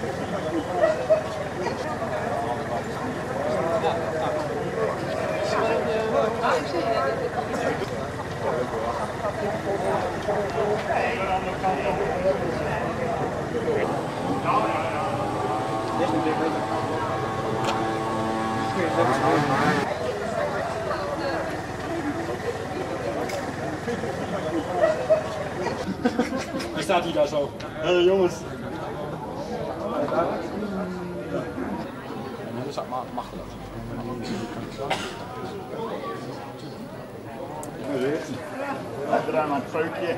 Dan staat hij daar zo. Hé jongens. Dat is machteloos. We gaan aan het peukje.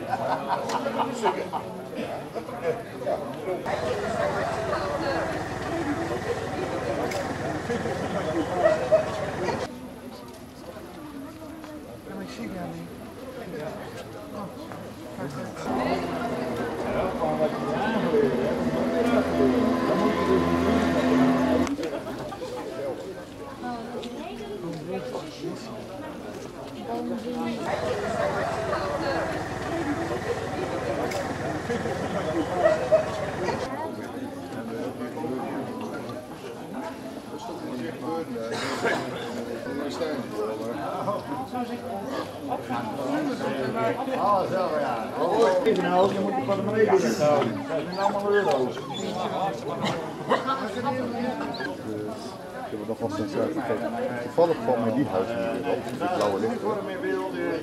Oh, zo ja. Nou, je moet er van beneden doen. Dat zijn allemaal euro's. Ik heb nog wel eens toevallig van mij die huis in de blauwe licht.